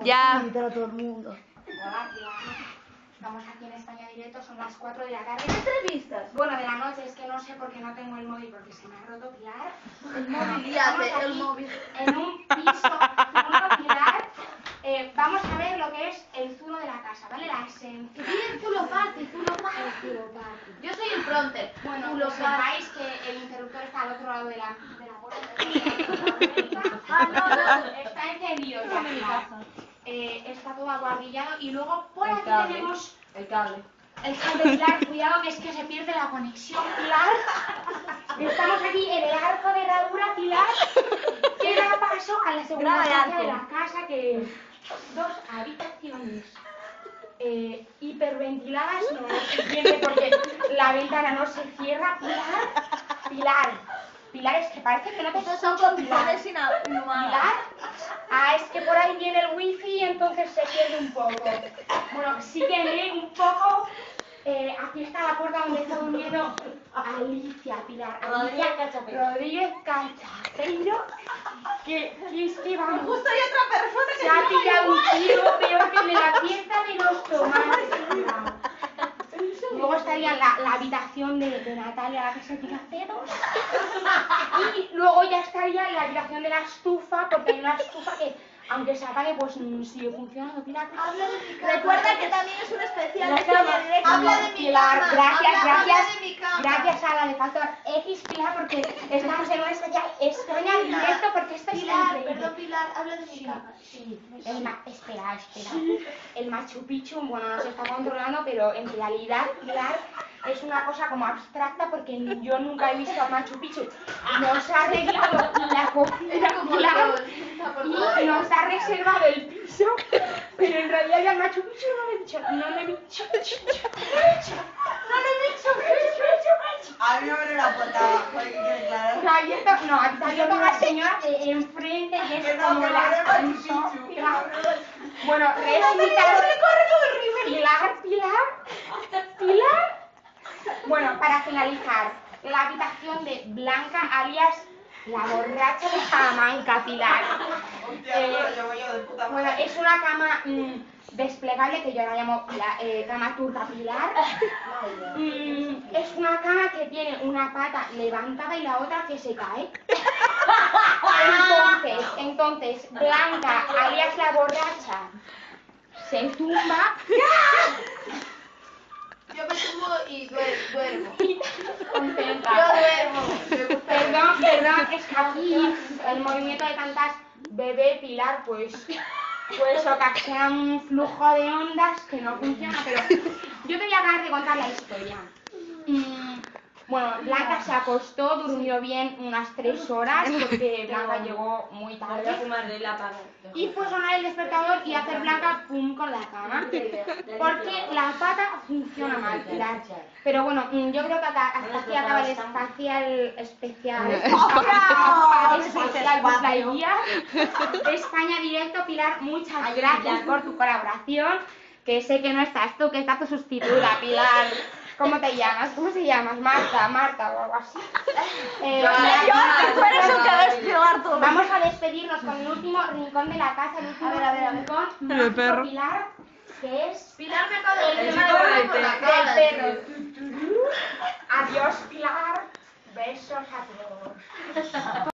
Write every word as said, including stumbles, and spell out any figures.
Ya. Invitar a todo el mundo. Hola, tía. Estamos aquí en España Directo, son las cuatro de la tarde. ¿Qué entrevistas? Bueno, de la noche, es que no sé por qué no tengo el móvil, porque se me ha roto Pilar. El móvil, Estamos ya, el aquí móvil. en un piso zulo, Pilar. Eh, vamos a ver lo que es el zulo de la casa, ¿vale? La esencia. Sí, el zulo party, zulo El party. zulo party. Yo soy el fronter. Bueno, Zulo que party. sepáis que el interruptor está al otro lado de la, de la puerta. Ah, no, no. Está encendido ya, mi Pilar. casa. Eh, está todo aguardillado y luego por El aquí cable. tenemos El cable. el cable, Pilar. Cuidado que es que se pierde la conexión, Pilar. Estamos aquí en el arco de herradura, Pilar, que da paso a la segunda Graba el planta arco. de la casa, que es dos habitaciones eh, hiperventiladas, no lo suficiente porque la ventana no se cierra, Pilar. Pilar, Pilar, es que parece que no te Estos son escucho, Pilar. condiciones inhumanas. ¿Pilar? Ah, es que por ahí viene el wifi y entonces se pierde un poco. Bueno, sígueme un poco. Eh, aquí está la puerta donde está durmiendo Alicia, Pilar. Rodríguez Alicia Cachapeiro. Rodríguez Cachapeiro. Que, que es que vamos. Justo hay otra persona que Se ha pillado un tiro peor que el de la fiesta de los tomates. Pilar. Luego estaría la, la habitación de, de Natalia, la que se tira pedos. Y luego ya estaría la habitación de la estufa, porque hay una estufa que, aunque se apague, pues mm, sigue funcionando. Pilar, Habla de mi cama. Recuerda que también es un especial La de cama. España Directo. Habla de mi Pilar, cama. gracias, habla, gracias, habla de mi cama. gracias a la de Factor X, Pilar, porque estamos en un especial España Directo, porque esto es Pilar, increíble. perdón, Pilar, habla de mi Sí, cama. sí. El ma espera, espera. El Machu Picchu, bueno, nos está controlando, pero en realidad, Pilar, es una cosa como abstracta porque yo nunca he visto al Machu Picchu. Nos ha arreglado la cocina, Pilar, y nos ha reservado el piso, pero en realidad ya al Machu Picchu no le he dicho, no le he dicho, no le he dicho, no le he dicho, no le he dicho. A mí no me abre la puerta abajo, hay que quede claro. Se ha abierto, no, se ha abierto la señora de enfrente y Que es no, como que no la abre el Machu ascensor, Picchu. Pilar. Bueno, resulta... Pilar, Pilar, Pilar. Bueno, para finalizar, la habitación de Blanca, alias la borracha de Salamanca, Pilar. Hostia, Eh, no lo llevo yo de puta Bueno, madre. es una cama mm, desplegable que yo la llamo la eh, cama turca Pilar. Mm, es una cama que tiene una pata levantada y la otra que se cae. Entonces, entonces Blanca, alias la borracha, se tumba. Yo me tumbo y duer- duermo. Contenta. Yo duermo. Perdón, perdón, es que aquí el movimiento de tantas bebé Pilar, pues, pues ocasiona un flujo de ondas que no funciona, pero yo te voy a acabar de contar la historia. Mm, bueno, Blanca se acostó, durmió bien unas tres horas, porque Blanca llegó muy Voy a tarde. fumar de la paga. Y fue sonar el despertador y hacer Blanca pum con la cama. Porque la pata funciona mal, Pilar. Pero bueno, mm, yo creo que hasta, hasta aquí acaba el espacial especial. Espacial Buslaivía de España Directo. Pilar, muchas gracias por tu colaboración. Que sé que no estás tú, que está tu sustituta, Pilar. ¿Cómo te llamas? ¿Cómo se llamas? Marta, Marta o algo así. Eh, Yo, tú eres el que va a explicar todo. Vamos a despedirnos con el último rincón de la casa, el último A ver, a ver, a ver. rincón El mágico, perro. Pilar, que es Pilar me acaba de el decir tema que de me del por la perro. cara, Del tío. perro. Adiós, Pilar. Besos a todos.